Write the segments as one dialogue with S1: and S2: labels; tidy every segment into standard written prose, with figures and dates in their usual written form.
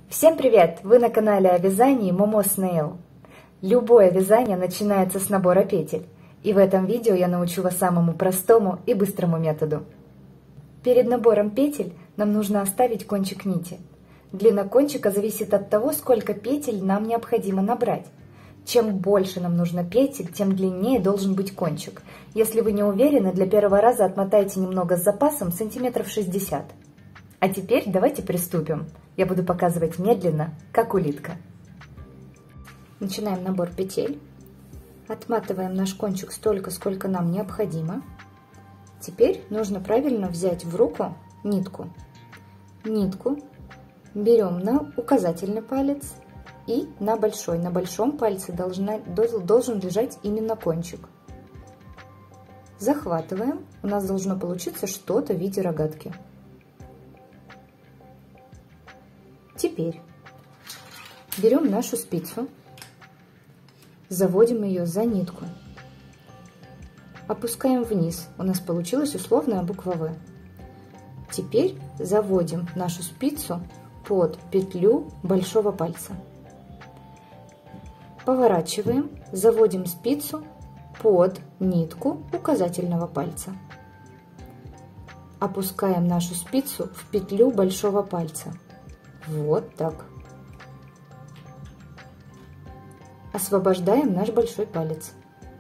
S1: Всем привет! Вы на канале о вязании Momo Snail. Любое вязание начинается с набора петель, и в этом видео я научу вас самому простому и быстрому методу. Перед набором петель нам нужно оставить кончик нити. Длина кончика зависит от того, сколько петель нам необходимо набрать. Чем больше нам нужно петель, тем длиннее должен быть кончик. Если вы не уверены, для первого раза отмотайте немного с запасом сантиметров 60. А теперь давайте приступим. Я буду показывать медленно, как улитка. Начинаем набор петель. Отматываем наш кончик столько, сколько нам необходимо. Теперь нужно правильно взять в руку нитку. Нитку берем на указательный палец и на большой. На большом пальце должен лежать именно кончик. Захватываем. У нас должно получиться что-то в виде рогатки. Теперь берем нашу спицу, заводим ее за нитку, опускаем вниз. У нас получилась условная буква В. Теперь заводим нашу спицу под петлю большого пальца. Поворачиваем, заводим спицу под нитку указательного пальца. Опускаем нашу спицу в петлю большого пальца. Вот так. Освобождаем наш большой палец.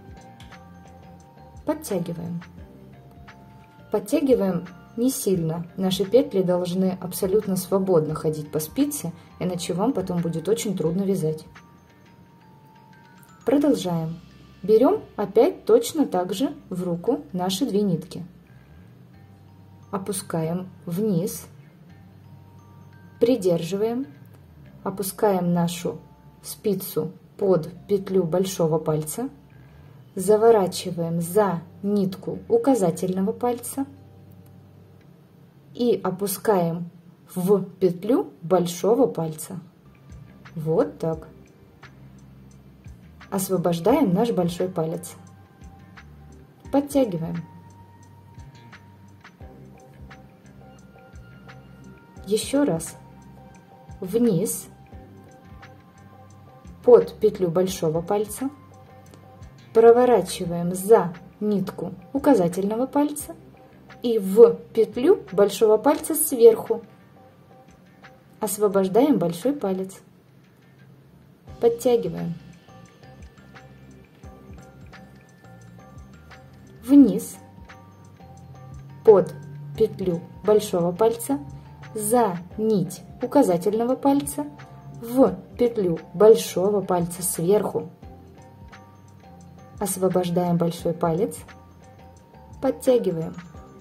S1: Подтягиваем. Подтягиваем не сильно. Наши петли должны абсолютно свободно ходить по спице, иначе вам потом будет очень трудно вязать. Продолжаем. Берем опять точно так же в руку наши две нитки. Опускаем вниз. Придерживаем, опускаем нашу спицу под петлю большого пальца, заворачиваем за нитку указательного пальца и опускаем в петлю большого пальца. Вот так. Освобождаем наш большой палец. Подтягиваем. Еще раз. Вниз, под петлю большого пальца, проворачиваем за нитку указательного пальца и в петлю большого пальца сверху. Освобождаем большой палец. Подтягиваем. Вниз, под петлю большого пальца, за нить указательного пальца, в петлю большого пальца сверху. Освобождаем большой палец, подтягиваем.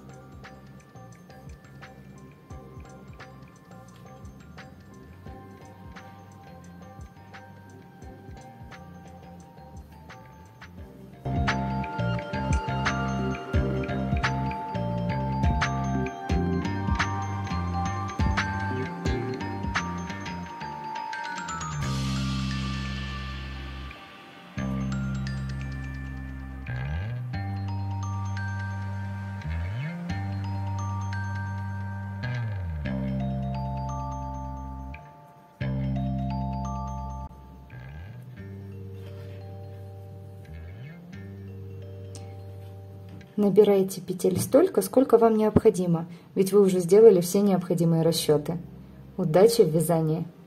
S1: Набирайте петель столько, сколько вам необходимо, ведь вы уже сделали все необходимые расчеты. Удачи в вязании!